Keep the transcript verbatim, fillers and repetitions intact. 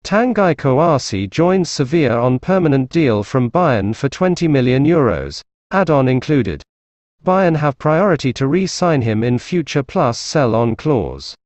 Tanguy Kouassi joins Sevilla on permanent deal from Bayern for twenty million euros, add-on included. Bayern have priority to re-sign him in future plus sell-on clause.